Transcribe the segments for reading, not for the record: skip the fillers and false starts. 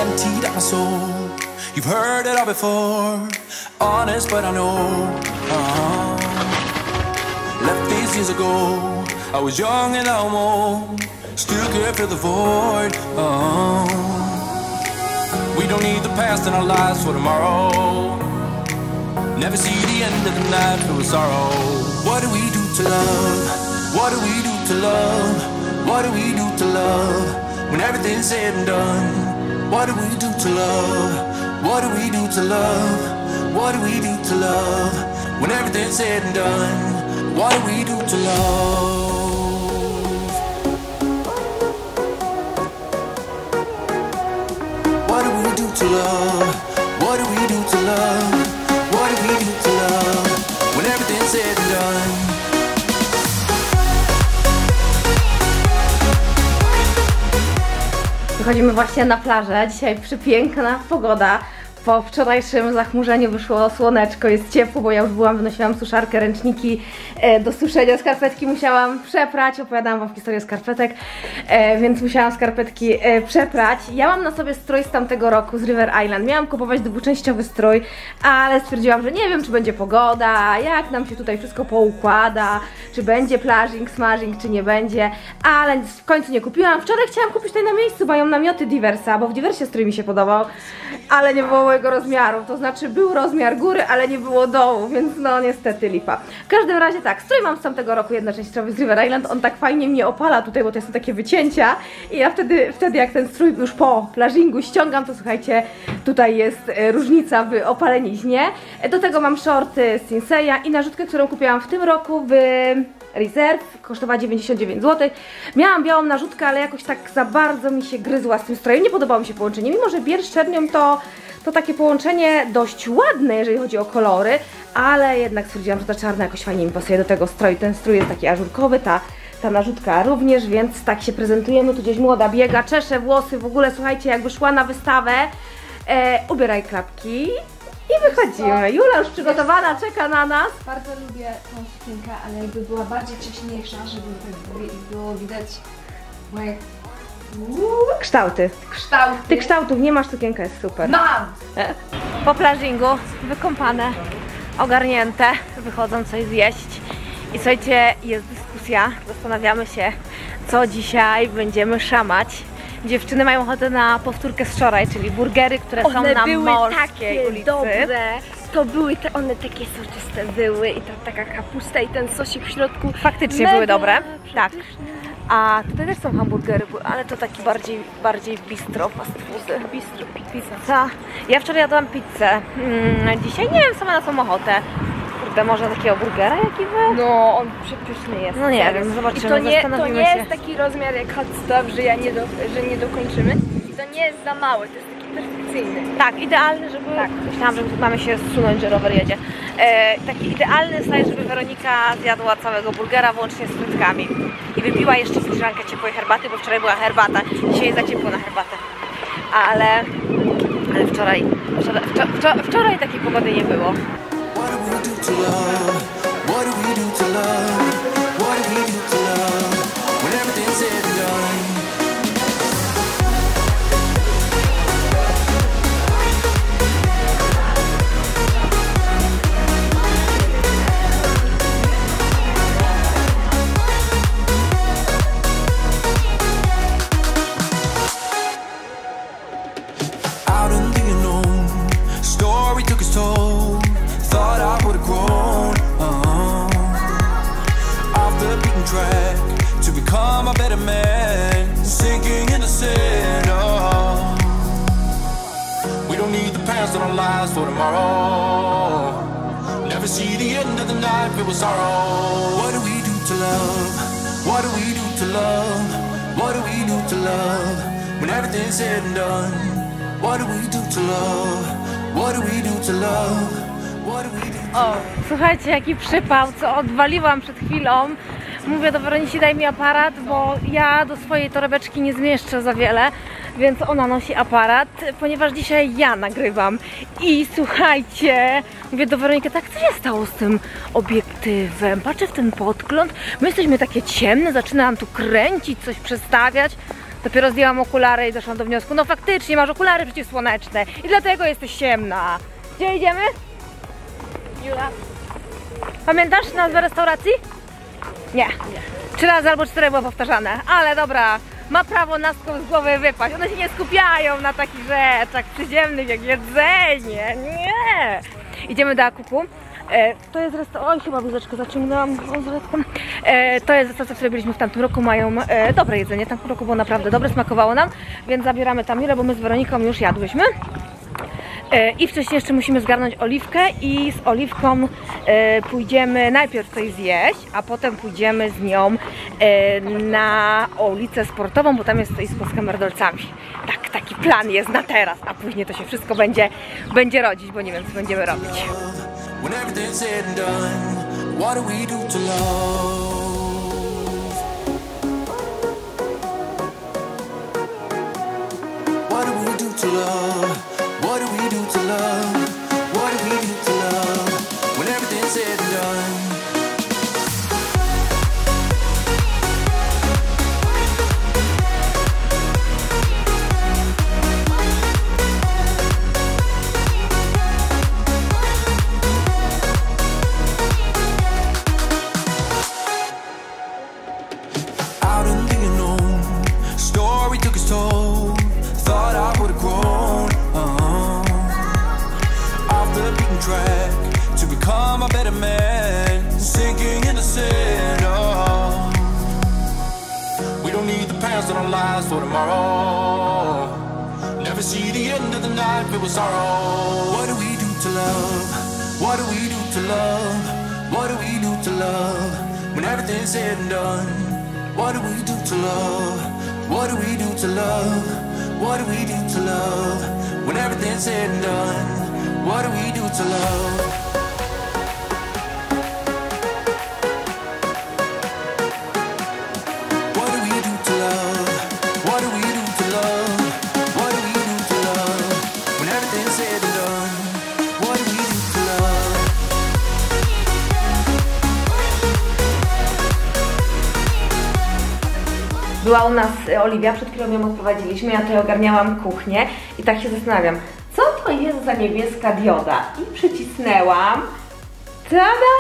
emptied out my soul. You've heard it all before, honest but I know. Left these years ago, I was young and I'm old, still could fill the void. We don't need the past in our lives for tomorrow. Never see the end of the night filled with sorrow. What do we do to love? What do we do to love? What do we do to love? When everything's said and done, what do we do to love? What do we do to love? What do we do to love? When everything's said and done, what do we do to love? What do we do to love? What do we do to love? What do we do to love? When everything's said and done. Wychodzimy właśnie na plażę. Dzisiaj przepiękna pogoda. Po wczorajszym zachmurzeniu wyszło słoneczko, jest ciepło, bo ja już wynosiłam suszarkę, ręczniki do suszenia, skarpetki musiałam przeprać, opowiadałam wam historię skarpetek, więc musiałam skarpetki przeprać. Ja mam na sobie strój z tamtego roku, z River Island, miałam kupować dwuczęściowy strój, ale stwierdziłam, że nie wiem, czy będzie pogoda, jak nam się tutaj wszystko poukłada, czy będzie plażing, smashing, czy nie będzie, ale w końcu nie kupiłam. Wczoraj chciałam kupić tutaj na miejscu, mają namioty Diversa, bo w Diversie strój mi się podobał, ale nie było mojego rozmiaru, to znaczy był rozmiar góry, ale nie było dołu, więc no niestety lipa. W każdym razie tak, strój mam z tamtego roku jednoczęściowy z River Island, on tak fajnie mnie opala tutaj, bo to są takie wycięcia i ja wtedy jak ten strój już po plażingu ściągam, to słuchajcie, tutaj jest różnica w opaleniźnie. Do tego mam shorty z Sinseya i narzutkę, którą kupiłam w tym roku w Reserve, kosztowała 99 zł. Miałam białą narzutkę, ale jakoś tak za bardzo mi się gryzła z tym strojem, nie podobało mi się połączenie, mimo że biel z czernią to takie połączenie dość ładne, jeżeli chodzi o kolory, ale jednak stwierdziłam, że ta czarna jakoś fajnie mi pasuje do tego stroju. Ten strój jest taki ażurkowy, ta narzutka również, więc tak się prezentujemy. Tu gdzieś młoda biega, czesze włosy, w ogóle słuchajcie, jakby szła na wystawę. Ubieraj klapki i wychodzimy. Jula już przygotowana, czeka na nas. Bardzo lubię tą sukienkę, ale jakby była bardziej wcześniejsza, żeby było widać moje kształty. kształty. Ty kształtów nie masz, sukienka jest super. Mam! Po plażingu, wykąpane, ogarnięte, wychodzą coś zjeść. I słuchajcie, jest dyskusja, zastanawiamy się, co dzisiaj będziemy szamać. Dziewczyny mają ochotę na powtórkę z wczoraj, czyli burgery, które są na Morskiej ulicy. Dobre. To były one takie soczyste były i ta taka kapusta i ten sosik w środku. Faktycznie były dobre. Tak. A tutaj też są hamburgery, ale to taki bardziej bistro, fast food. Bistro, pizza. Ja wczoraj jadłam pizzę. Dzisiaj nie wiem, sama na tą ochotę. Kurde, może takiego burgera jaki był? No, on przepyszny jest. No nie wiem, zobaczymy, to nie jest taki rozmiar jak hot stuff, że nie dokończymy. I to nie jest za mały, to jest taki perfekcyjny. Tak, idealny, żeby... Tak. Myślałam, że mamy się zsunąć, że rower jedzie. Taki idealny slajd, żeby Weronika zjadła całego burgera, włącznie z frytkami. I wypiła jeszcze filiżankę ciepłej herbaty, bo wczoraj była herbata. Dzisiaj jest za ciepło na herbatę. Ale wczoraj takiej pogody nie było. For tomorrow, never see the end of the night filled with sorrow. What do we do to love? What do we do to love? What do we do to love? When everything's said and done, what do we do to love? What do we do to love? What do we do to love? O, słuchajcie, jaki przypał, co odwaliłam przed chwilą. Mówię do Weroniki, daj mi aparat, bo ja do swojej torebeczki nie zmieszczę za wiele, więc ona nosi aparat, ponieważ dzisiaj ja nagrywam. I słuchajcie, mówię do Weroniki, tak, co się stało z tym obiektywem? Patrzę w ten podgląd, my jesteśmy takie ciemne, zaczynam tu kręcić, coś przestawiać. Dopiero zdjęłam okulary i doszłam do wniosku, no faktycznie masz okulary przeciwsłoneczne i dlatego jesteś ciemna. Gdzie idziemy? Jula. Pamiętasz nazwę restauracji? Nie. 3 razy albo 4 było powtarzane, ale dobra, ma prawo naską z głowy wypaść. One się nie skupiają na takich rzeczach przyziemnych jak jedzenie. Nie! Idziemy do Akupu. To jest restauracja. Oj, chyba bluzeczkę zaciągnęłam. To jest restauracja, w której byliśmy w tamtym roku. Mają dobre jedzenie. W tamtym roku było naprawdę dobre, smakowało nam, więc zabieramy tam Julę, bo my z Weroniką już jadłyśmy. I wcześniej jeszcze musimy zgarnąć Oliwkę i z Oliwką pójdziemy najpierw coś zjeść, a potem pójdziemy z nią na ulicę sportową, bo tam jest stoisko z hamerdolcami. Tak, taki plan jest na teraz, a później to się wszystko będzie rodzić, bo nie wiem, co będziemy robić. What do we do to love? What do we do to love? When everything's said and done. Out in the unknown, story took its toll. Thought I would have grown off the beaten track to become a better man, sinking in the sand. Oh, we don't need the past in our lives for tomorrow. Never see the end of the night filled with sorrow. What do we do to love? What do we do to love? What do we do to love? When everything's said and done. What do we do to love? What do we do to love? What do we do to love? When everything's said and done. What do we do to love? What do we do to love? What do we do to love? What do we do to love? When everything's said and done. What do we do to love? Była u nas Oliwia, przed chwilą ją odprowadziliśmy, ja tutaj ogarniałam kuchnię i tak się zastanawiam, co to jest za niebieska dioda? I przycisnęłam. Tada!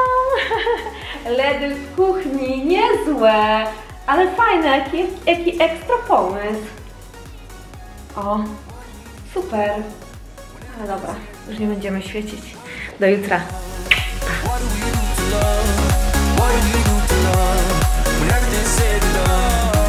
LEDy w kuchni, niezłe, ale fajne, jaki ekstra pomysł. O, super. Ale dobra, już nie będziemy świecić. Do jutra. What do we do to love? What do we do to love? When everything's said and done.